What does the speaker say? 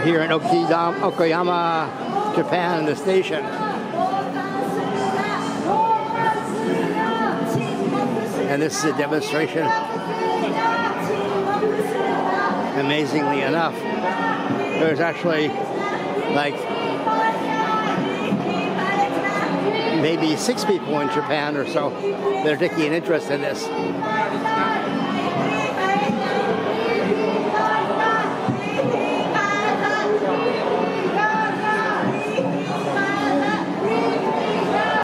here in Okayama, Japan, the station. And this is a demonstration. Amazingly enough, there's actually like maybe 6 people in Japan or so that are taking an interest in this.